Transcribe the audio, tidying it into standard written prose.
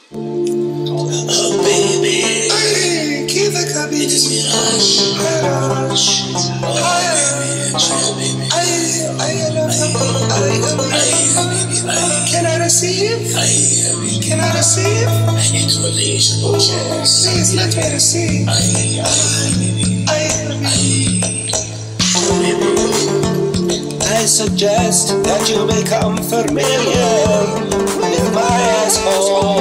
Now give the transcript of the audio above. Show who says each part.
Speaker 1: Habibi,
Speaker 2: كيفك حبيبي؟
Speaker 1: it's Miraj.
Speaker 2: حراش
Speaker 1: Habibi, Habibi,
Speaker 2: Can I receive?
Speaker 1: Habibi.
Speaker 2: Can I receive?
Speaker 1: I need to release your chest.
Speaker 2: Please let me receive. I suggest that you become familiar with my asshole.